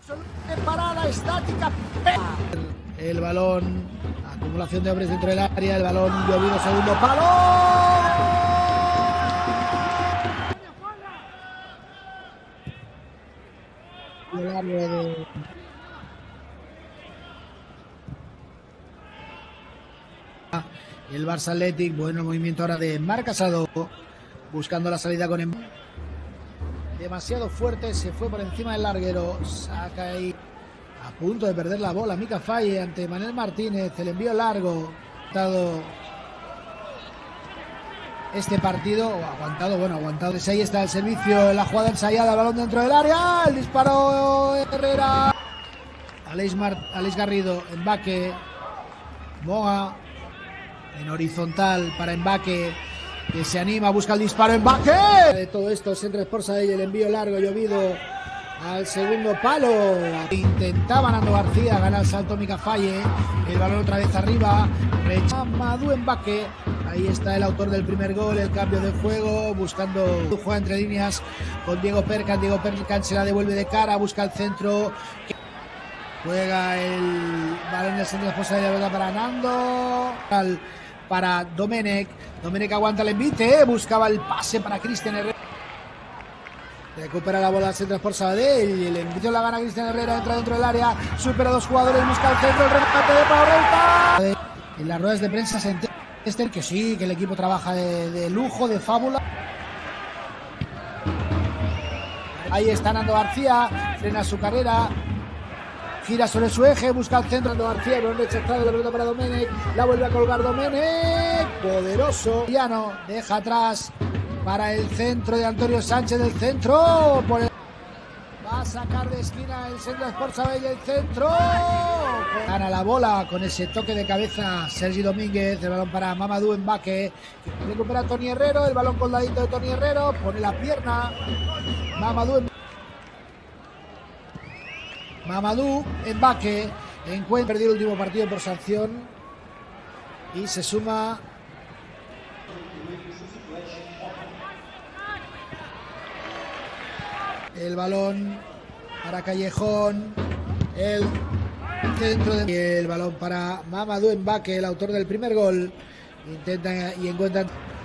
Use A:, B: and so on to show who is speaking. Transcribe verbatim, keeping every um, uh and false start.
A: Parada estática. El balón, acumulación de hombres dentro del área, el balón llovido, segundo palo. El área de... El Barça Athletic, bueno movimiento ahora de Marc Casado, buscando la salida con em... demasiado fuerte, se fue por encima del larguero, saca ahí, a punto de perder la bola Mika Faye ante Manel Martínez, el envío largo, aguantado este partido, aguantado, bueno, aguantado, ahí está el servicio, la jugada ensayada, el balón dentro del área, el disparo Herrera, Aleix, Mar... Aleix Garrido, Mbaque, Moga, en horizontal para Mbaque, que se anima, busca el disparo, Mbaque. De todo esto, Centre Sports Sabadell, el envío largo, llovido al segundo palo. Intentaba Nando García, gana el salto Mika Faye, el balón otra vez arriba, Mamadou Mbaque. Ahí está el autor del primer gol, el cambio de juego, buscando, juega entre líneas con Diego Perkan, Diego Perkan se la devuelve de cara, busca el centro. Juega el balón del Centre Sports Sabadell para Nando, para Domenech, Domenech aguanta el envite, buscaba el pase para Cristian Herrera, recupera la bola del Centre Sports Sabadell, el envite la gana Cristian Herrera, entra dentro del área, supera a dos jugadores, busca el centro, el remate de Pau Reita. En las ruedas de prensa se entera Esther que sí, que el equipo trabaja de, de lujo, de fábula. Ahí está Nando García, frena su carrera, gira sobre su eje, busca el centro, Nando García, el balón rechazado, la pelota para Domenech, la vuelve a colgar Domenech, poderoso, Llano, deja atrás para el centro de Antonio Sánchez, del centro, por el... va a sacar de esquina el Centre Sports Sabadell, el centro, gana la bola con ese toque de cabeza Sergi Domínguez, el balón para Mamadou Mbaque, recupera Toni Herrero, el balón coldadito de Toni Herrero, pone la pierna, Mamadou Mamadou Mbaque encuentra perdido el último partido por sanción y se suma el balón para Callejón, el centro de... y el balón para Mamadou Mbaque, el autor del primer gol, intentan y encuentran